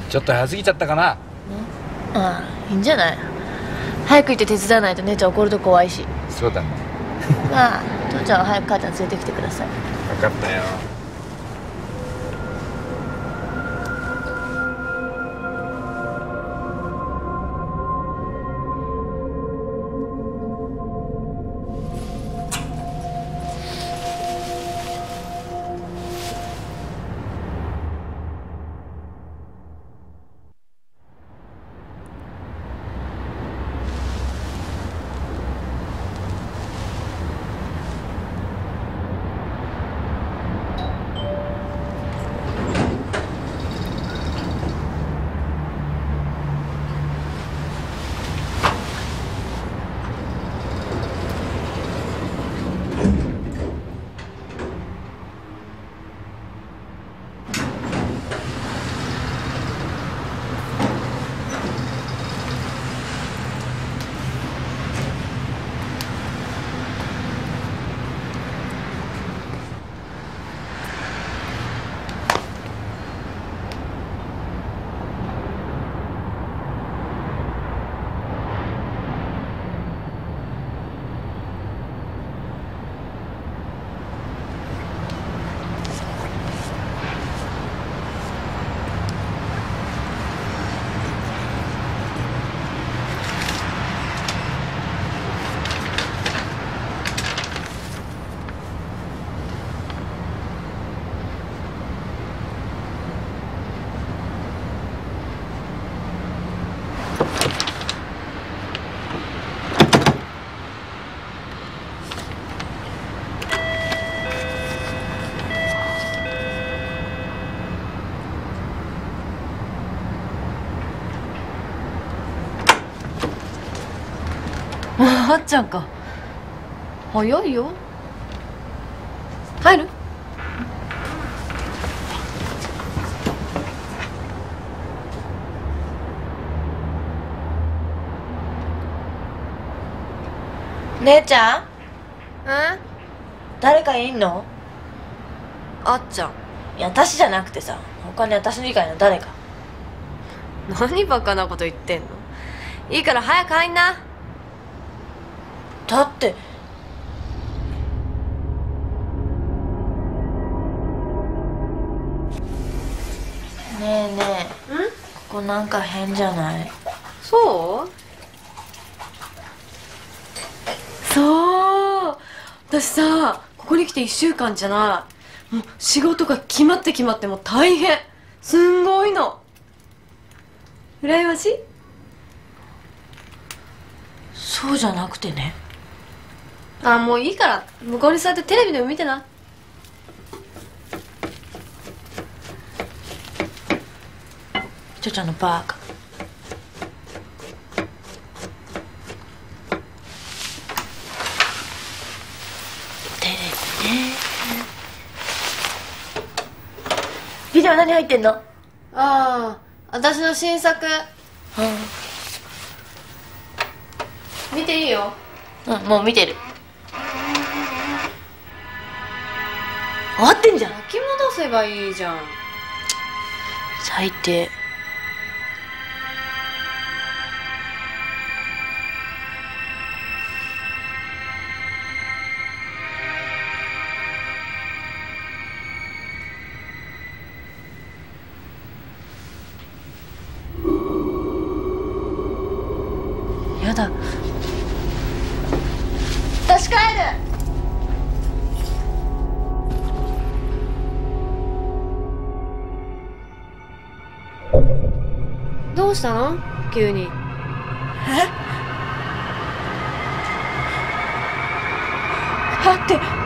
ちょっと早すぎちゃったかな。 ああ、いいんじゃない。早く行って手伝わないと姉ちゃん怒ると怖いし。 そうだね。 まあ父ちゃんは早く母ちゃん連れてきてください。 分かったよ。 あっちゃんか。早いよ。入る？ 姉ちゃん？ 誰かいんの？ あっちゃん。 いや私じゃなくてさ、他に私の以外の誰か。 何バカなこと言ってんの。いいから早く入んな。 だってねえねえ、ここなんか変じゃない？ そう、私さここに来て1週間じゃない。もう仕事が決まってもう大変。すんごいの。羨ましい？ そうじゃなくてね。 あ、もういいから向こうに座ってテレビでも見てな。 ちょちゃんのバカ。テレビね。ビデオ何入ってんの？ ああ、私の新作。見ていいよ。 もう見てる。終わってんじゃん。 巻き戻せばいいじゃん。 最低。やだ。私帰る。 どうしたの急に。 待って。